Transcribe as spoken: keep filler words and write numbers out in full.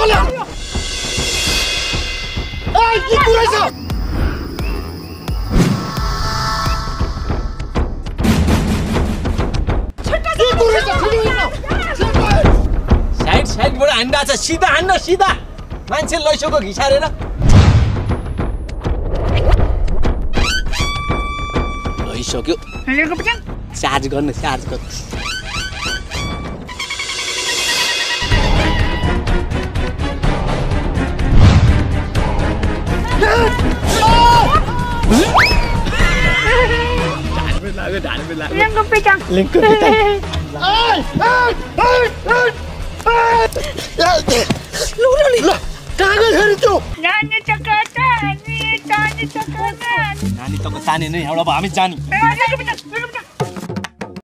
बोला ए के कुरा छ छट्टा के कुरा छ साइड साइडबाट हान्दा छ सिधा हान्न सिधा मान्छे लैसोको घिसारेर लैसक्यो चार्ज गर्न चार्ज गर्नु लाग्यो ढाल्नु लाग्यो लिङ्कको पेटाङ लिङ्कको पेटाङ ल ल ल कागज हेर्नु त्यो नानी चक्का नानी नानी चक्का नानी तको ताने नै एउटा हामी जानी